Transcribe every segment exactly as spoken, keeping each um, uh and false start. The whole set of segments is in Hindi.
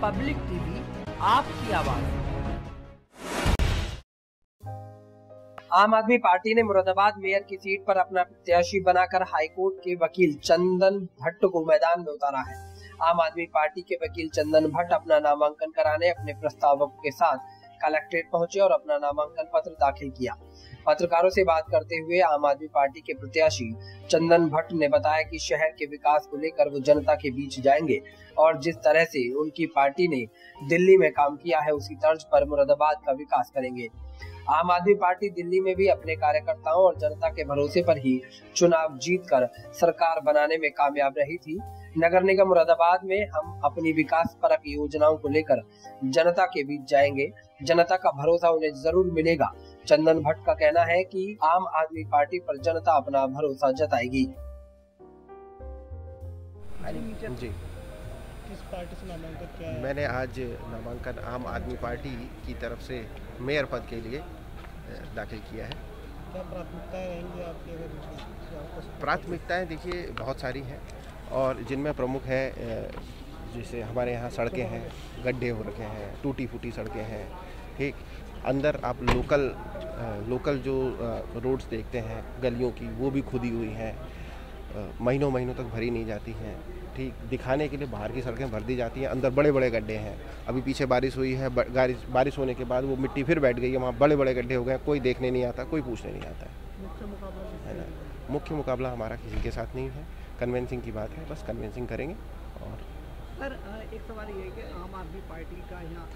पब्लिक टीवी आपकी आवाज। आम आदमी पार्टी ने मुरादाबाद मेयर की सीट पर अपना प्रत्याशी बनाकर हाईकोर्ट के वकील चंदन भट्ट को मैदान में उतारा है। आम आदमी पार्टी के वकील चंदन भट्ट अपना नामांकन कराने अपने प्रस्तावकों के साथ कलेक्ट्रेट पहुंचे और अपना नामांकन पत्र दाखिल किया। पत्रकारों से बात करते हुए आम आदमी पार्टी के प्रत्याशी चंदन भट्ट ने बताया कि शहर के विकास को लेकर वो जनता के बीच जाएंगे और जिस तरह से उनकी पार्टी ने दिल्ली में काम किया है उसी तर्ज पर मुरादाबाद का विकास करेंगे। आम आदमी पार्टी दिल्ली में भी अपने कार्यकर्ताओं और जनता के भरोसे पर ही चुनाव जीतकर सरकार बनाने में कामयाब रही थी। नगर निगम मुरादाबाद में हम अपनी विकास परक योजनाओं को लेकर जनता के बीच जाएंगे, जनता का भरोसा उन्हें जरूर मिलेगा। चंदन भट्ट का कहना है कि आम आदमी पार्टी पर जनता अपना भरोसा जताएगी। जी, किस पार्टी से नामांकन किया है? मैंने आज नामांकन आम आदमी पार्टी की तरफ से मेयर पद के लिए दाखिल किया है। क्या प्राथमिकताएं रहेंगी आपकी? अगर प्राथमिकताएं देखिए बहुत सारी हैं और जिनमें प्रमुख है जैसे हमारे यहाँ सड़कें हैं, गड्ढे हो रखे हैं, टूटी फूटी सड़कें हैं, ठीक। अंदर आप लोकल लोकल जो रोड्स देखते हैं गलियों की, वो भी खुदी हुई हैं, महीनों महीनों तक भरी नहीं जाती हैं, ठीक। दिखाने के लिए बाहर की सड़कें भर दी जाती हैं, अंदर बड़े बड़े गड्ढे हैं। अभी पीछे बारिश हुई है, बारिश बारिश होने के बाद वो मिट्टी फिर बैठ गई है, वहाँ बड़े बड़े गड्ढे हो गए, कोई देखने नहीं आता, कोई पूछने नहीं आता है। मुख्य मुकाबला है ना, मुख्य मुकाबला हमारा किसी के साथ नहीं है। कन्वेंसिंग की बात है, बस कन्वेंसिंग करेंगे। और सर एक सवाल ये है कि आम आदमी पार्टी का यहाँ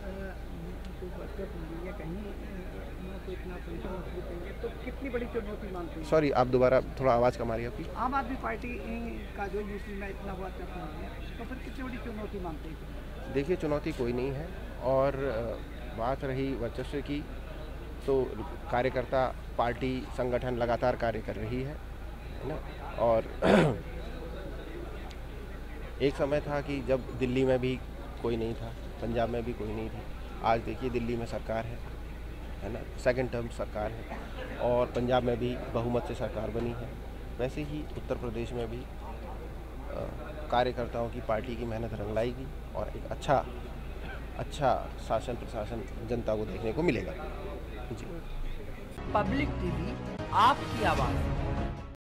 कहीं तो इतना देंगे तो कितनी बड़ी चुनौती मानते हैं? सॉरी, आप दोबारा थोड़ा आवाज़ कम आ रही है आपकी। आम आदमी पार्टी का जो यूपी में इतना हुआ चर्चा है तो फिर कितनी बड़ी चुनौती मानते हैं? देखिए, चुनौती कोई नहीं है। और बात रही वर्चस्व की, तो कार्यकर्ता पार्टी संगठन लगातार कार्य कर रही है ना। और एक समय था कि जब दिल्ली में भी कोई नहीं था, पंजाब में भी कोई नहीं थी। आज देखिए दिल्ली में सरकार है है ना, सेकंड टर्म सरकार है और पंजाब में भी बहुमत से सरकार बनी है। वैसे ही उत्तर प्रदेश में भी कार्यकर्ताओं की पार्टी की मेहनत रंग लाएगी और एक अच्छा अच्छा शासन प्रशासन जनता को देखने को मिलेगा। जी, पब्लिक टीवी आपकी आवाज़।